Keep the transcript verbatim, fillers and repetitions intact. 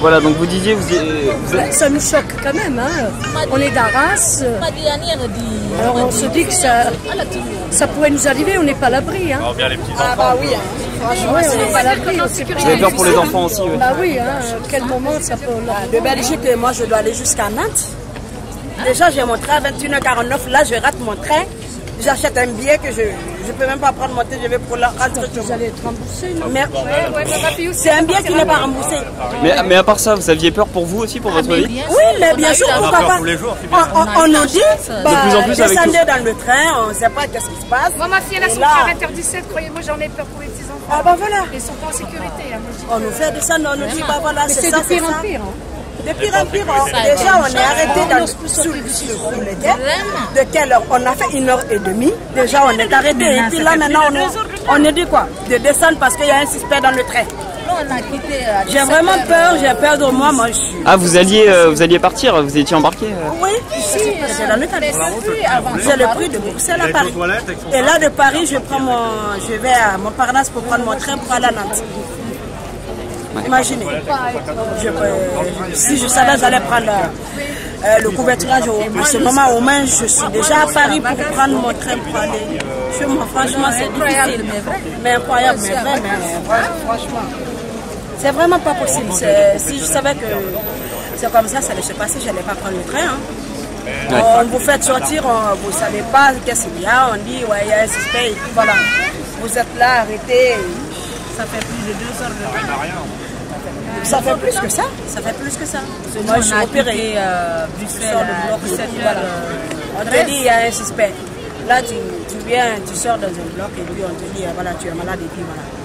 Voilà, donc vous disiez, vous, vous êtes... Ça nous choque quand même, hein. On est d'Arras. Alors on se dit que ça, ça pourrait nous arriver, on n'est pas à l'abri. Hein. Alors bien les petits enfants. Ah bah oui, hein. Franchement, ouais, on n'est pas à l'abri. Vous avez peur pour les enfants aussi, oui. Bah oui, hein. Quel moment ça peut... De Belgique, moi je dois aller jusqu'à Nantes. Déjà j'ai mon train à vingt et une heures quarante-neuf, là je rate mon train. J'achète un billet que je ne peux même pas prendre mon train, je vais pour la rentrer. Vous allez être remboursé, non? Mais c'est un billet qui n'est pas remboursé. Mais, mais à part ça, vous aviez peur pour vous aussi, pour votre vie? Oui, mais bien sûr, pourquoi pas. On, on, on nous dit, bah, de plus en plus avec descendez dans le train, on ne sait pas qu'est-ce qui se passe. Moi, ma fille, elle a son train à vingt heures dix-sept, croyez-moi, j'en ai peur pour les petits enfants. Ah bah voilà. Ils sont pas en sécurité. Hein, on nous fait descendre, on nous dit, bah voilà, c'est ça, de pire en pire. De pire en pire, déjà on est arrêté dans le, sous, sous, sous le quai. De quelle heure? On a fait une heure et demie. Déjà on est arrêté. Et puis là maintenant on, on est dit quoi? De descendre parce qu'il y a un suspect dans le train. J'ai vraiment peur, j'ai peur de moi, moi je suis... Ah, vous alliez, euh, vous alliez partir, vous étiez embarqué euh... Oui, ici, c'est dans le train. C'est le prix de Bruxelles à Paris. Et là de Paris, je prends mon, je vais à Montparnasse pour prendre mon train pour aller à Nantes. Imaginez, je, euh, si je savais j'allais prendre euh, le couverturage en ce moment au moins je suis déjà à Paris pour prendre mon train pour aller chez moi. Franchement c'est difficile, mais incroyable, mais vrai, mais franchement c'est vraiment pas possible. Si je savais que c'est comme ça, ça allait se passer, je n'allais pas prendre le train. Hein. Ouais. On vous fait sortir, on, vous ne savez pas qu'est-ce qu'il y a, on dit ouais il y a un suspect, et puis voilà, vous êtes là arrêté. Ça fait plus de deux heures de temps. Ça fait plus que ça. Ça fait plus que ça. Moi, je suis opérée. Euh, Bruxelles, Bruxelles, voilà. On te dit, il y a un suspect. Là, tu, tu viens, tu sors dans un bloc et puis on te dit, voilà, tu es malade et puis voilà.